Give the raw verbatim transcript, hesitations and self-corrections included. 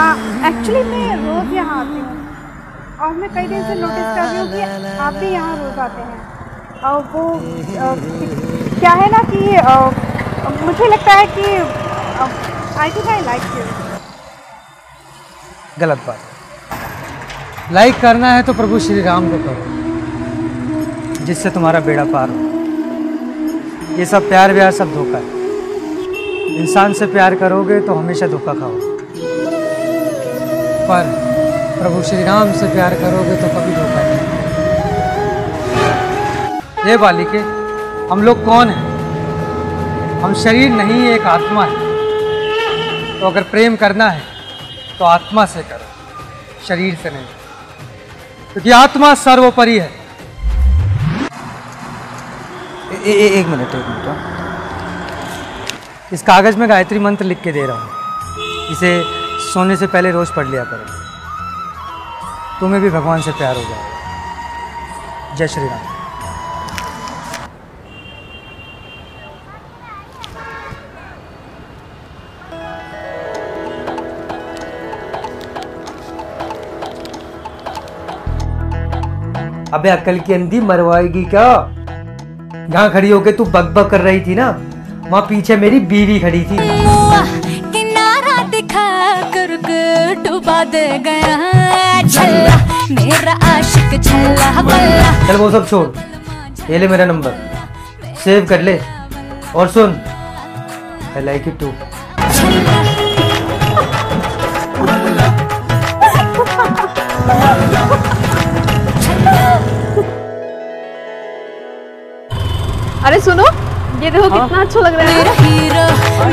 हाँ, एक्चुअली मैं रोज़ यहाँ आती हूँ और मैं कई दिन से नोटिस कर रही हूँ कि आप भी यहाँ रोज़ आते हैं। और वो आ, क्या है ना कि आ, मुझे लगता है कि I think I like you. गलत बात। लाइक करना है तो प्रभु श्री राम को करो, जिससे तुम्हारा बेड़ा पार हो। ये सब प्यार व्यार सब धोखा है। इंसान से प्यार करोगे तो हमेशा धोखा खाओगे, पर प्रभु श्री राम से प्यार करोगे तो कभी धोखा नहीं। ये बालिके, हम लोग कौन हैं? हम शरीर नहीं, एक आत्मा है। तो अगर प्रेम करना है तो आत्मा से करो, शरीर से नहीं, क्योंकि आत्मा सर्वोपरि है। ए, ए, एक मिनट एक मिनट इस कागज में गायत्री मंत्र लिख के दे रहा हूँ। इसे सोने से पहले रोज पढ़ लिया करो, तुम्हें भी भगवान से प्यार हो जाएगा। जय श्री राम। अबे अकल की अंधी मरवाएगी क्या? यहाँ खड़ी होके तू बक बक कर रही थी ना, वहाँ पीछे मेरी बीवी खड़ी थी। किनारा दिखा कर डुबा दे गया छल्ला, मेरा आशिक छल्ला बल्ला। चल वो सब छोड़, ये ले मेरा नंबर, सेव कर ले और सुन, आई लाइक इट टू। अरे सुनो, ये देखो हाँ? कितना अच्छा लग रहा है। मेरा हीरो